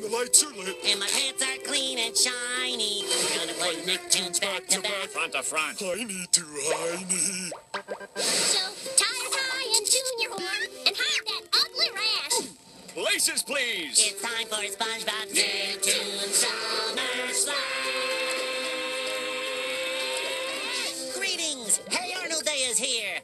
the lights are lit. And my pants are clean and shiny. We're gonna play Nicktoons back to back. Front to front. Heiny to heiny. So, tire tie and tune your horn and hide that ugly rash. Places, please. It's time for SpongeBob's Nicktoons Summer Slash. Greetings! Hey Arnold Day is here.